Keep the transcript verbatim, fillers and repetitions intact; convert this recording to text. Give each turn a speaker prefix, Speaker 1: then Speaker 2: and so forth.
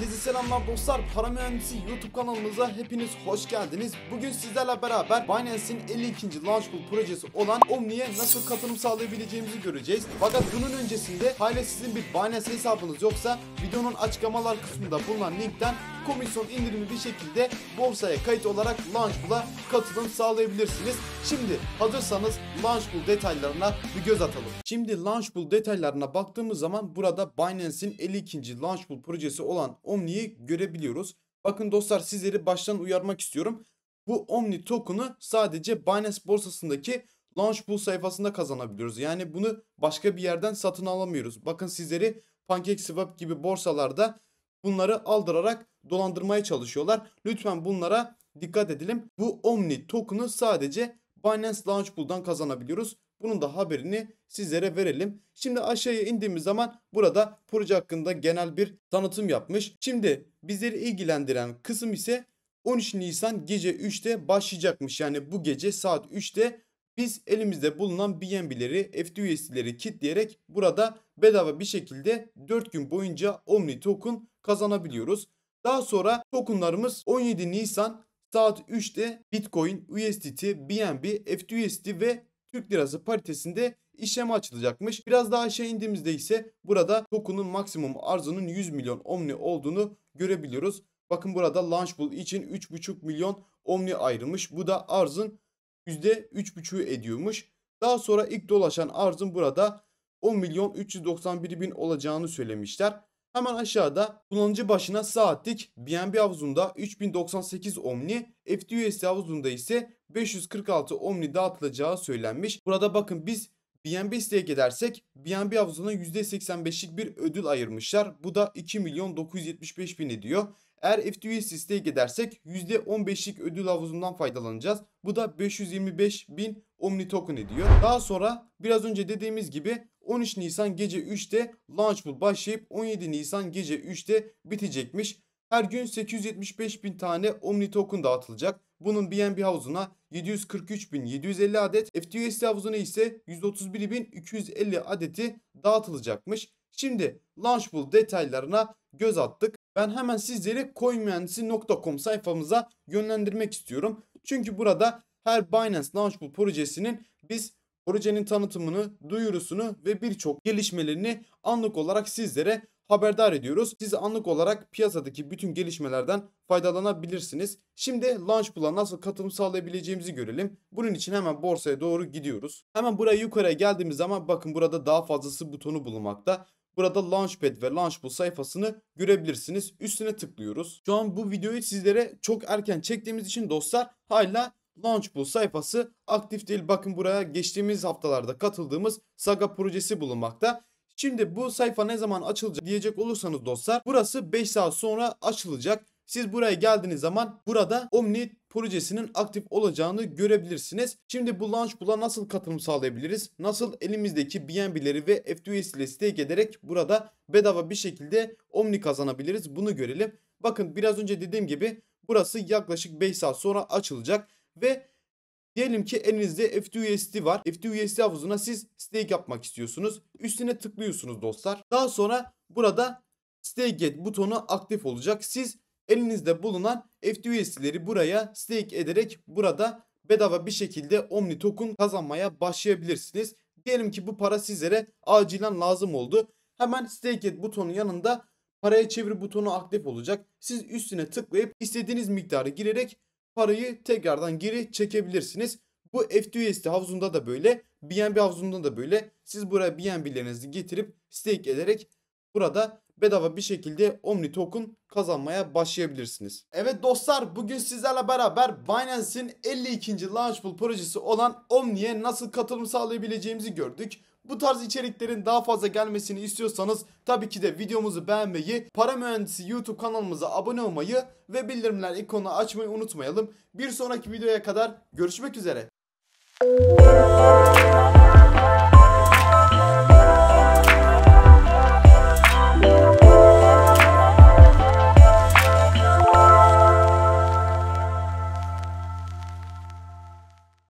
Speaker 1: Herkese selamlar dostlar. Para Mühendisi YouTube kanalımıza hepiniz hoş geldiniz. Bugün sizlerle beraber Binance'in elli ikinci Launchpool projesi olan Omni'ye nasıl katılım sağlayabileceğimizi göreceğiz. Fakat bunun öncesinde hala sizin bir Binance hesabınız yoksa videonun açıklamalar kısmında bulunan linkten komisyon indirimli bir şekilde borsaya kayıt olarak Launchpool'a katılım sağlayabilirsiniz. Şimdi hazırsanız Launchpool detaylarına bir göz atalım. Şimdi Launchpool detaylarına baktığımız zaman burada Binance'in elli ikinci Launchpool projesi olan Omni'yi görebiliyoruz. Bakın dostlar, sizleri baştan uyarmak istiyorum. Bu Omni token'ı sadece Binance borsasındaki Launchpool sayfasında kazanabiliyoruz. Yani bunu başka bir yerden satın alamıyoruz. Bakın sizleri PancakeSwap gibi borsalarda bunları aldırarak dolandırmaya çalışıyorlar. Lütfen bunlara dikkat edelim. Bu Omni token'ı sadece Binance Launchpool'dan kazanabiliyoruz. Bunun da haberini sizlere verelim. Şimdi aşağıya indiğimiz zaman burada proje hakkında genel bir tanıtım yapmış. Şimdi bizleri ilgilendiren kısım ise on üç Nisan gece üçte başlayacakmış. Yani bu gece saat üçte biz elimizde bulunan B N B'leri, F T U S D'leri kitleyerek burada bedava bir şekilde dört gün boyunca Omni token kazanabiliyoruz. Daha sonra tokenlarımız on yedi Nisan saat üçte Bitcoin, U S D T, B N B, F T U S D ve Türk Lirası paritesinde işleme açılacakmış. Biraz daha aşağı indiğimizde ise burada token'un maksimum arzının yüz milyon Omni olduğunu görebiliyoruz. Bakın burada Launchpool için üç buçuk milyon Omni ayrılmış. Bu da arzın yüzde üç buçuğu ediyormuş. Daha sonra ilk dolaşan arzın burada on milyon üç yüz doksan bir bin olacağını söylemişler. Hemen aşağıda kullanıcı başına saatlik B N B havuzunda üç bin doksan sekiz Omni, F T U S D havuzunda ise beş yüz kırk altı Omni dağıtılacağı söylenmiş. Burada bakın biz B N B stake edersek B N B havuzuna yüzde seksen beşlik bir ödül ayırmışlar. Bu da iki milyon dokuz yüz yetmiş beş bin ediyor. Eğer F T U S D stake edersek yüzde on beşlik ödül havuzundan faydalanacağız. Bu da beş yüz yirmi beş bin Omni token ediyor. Daha sonra biraz önce dediğimiz gibi on üç Nisan gece üçte Launchpool başlayıp on yedi Nisan gece üçte bitecekmiş. Her gün sekiz yüz yetmiş beş bin tane Omni token dağıtılacak. Bunun B N B havuzuna yedi yüz kırk üç bin yedi yüz elli adet, F T U S D havuzuna ise yüz otuz bir bin iki yüz elli adeti dağıtılacakmış. Şimdi Launchpool detaylarına göz attık. Ben hemen sizleri coin mühendisi nokta com sayfamıza yönlendirmek istiyorum. Çünkü burada her Binance Launchpool projesinin biz projenin tanıtımını, duyurusunu ve birçok gelişmelerini anlık olarak sizlere haberdar ediyoruz. Siz anlık olarak piyasadaki bütün gelişmelerden faydalanabilirsiniz. Şimdi Launchpool'a nasıl katılım sağlayabileceğimizi görelim. Bunun için hemen borsaya doğru gidiyoruz. Hemen buraya yukarıya geldiğimiz zaman bakın burada daha fazlası butonu bulunmakta. Burada Launchpad ve Launchpool sayfasını görebilirsiniz. Üstüne tıklıyoruz. Şu an bu videoyu sizlere çok erken çektiğimiz için dostlar hala Launchpool sayfası aktif değil. Bakın buraya geçtiğimiz haftalarda katıldığımız Saga projesi bulunmakta. Şimdi bu sayfa ne zaman açılacak diyecek olursanız dostlar, burası beş saat sonra açılacak. Siz buraya geldiğiniz zaman burada Omni projesinin aktif olacağını görebilirsiniz. Şimdi bu Launchpool'a nasıl katılım sağlayabiliriz? Nasıl elimizdeki B N B'leri ve F T U S ile stake ederek burada bedava bir şekilde Omni kazanabiliriz? Bunu görelim. Bakın biraz önce dediğim gibi burası yaklaşık beş saat sonra açılacak ve diyelim ki elinizde F T U S D var. F T U S D havuzuna siz stake yapmak istiyorsunuz. Üstüne tıklıyorsunuz dostlar. Daha sonra burada stake et butonu aktif olacak. Siz elinizde bulunan F T U S D'leri buraya stake ederek burada bedava bir şekilde Omni token kazanmaya başlayabilirsiniz. Diyelim ki bu para sizlere acilen lazım oldu. Hemen stake et butonun yanında paraya çevir butonu aktif olacak. Siz üstüne tıklayıp istediğiniz miktarı girerek parayı tekrardan geri çekebilirsiniz. Bu F T U S D havuzunda da böyle, B N B havuzunda da böyle. Siz buraya B N B'lerinizi getirip stake ederek burada bedava bir şekilde Omni token kazanmaya başlayabilirsiniz. Evet dostlar, bugün sizlerle beraber Binance'in elli ikinci Launchpool projesi olan Omni'ye nasıl katılım sağlayabileceğimizi gördük. Bu tarz içeriklerin daha fazla gelmesini istiyorsanız tabii ki de videomuzu beğenmeyi, Para Mühendisi YouTube kanalımıza abone olmayı ve bildirimler ikonunu açmayı unutmayalım. Bir sonraki videoya kadar görüşmek üzere.